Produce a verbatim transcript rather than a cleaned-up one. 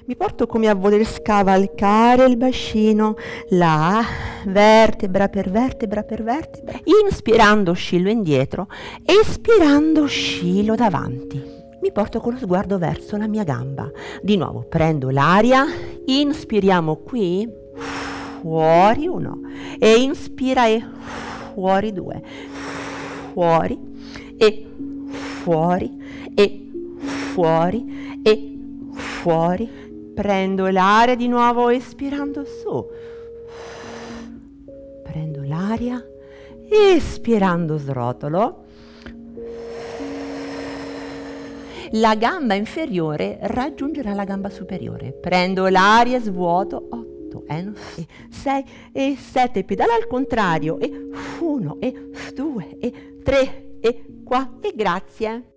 Mi porto come a voler scavalcare il bacino, là, vertebra per vertebra per vertebra. Inspirando oscillo indietro, espirando oscillo davanti. Mi porto con lo sguardo verso la mia gamba. Di nuovo prendo l'aria, inspiriamo qui, fuori uno, e inspira e fuori due, fuori e fuori e fuori e fuori. Prendo l'aria di nuovo espirando su. Prendo l'aria, espirando srotolo. La gamba inferiore raggiungerà la gamba superiore. Prendo l'aria, svuoto, otto, e sei e sette, pedala al contrario, e uno, e due, e tre, e quattro, e grazie.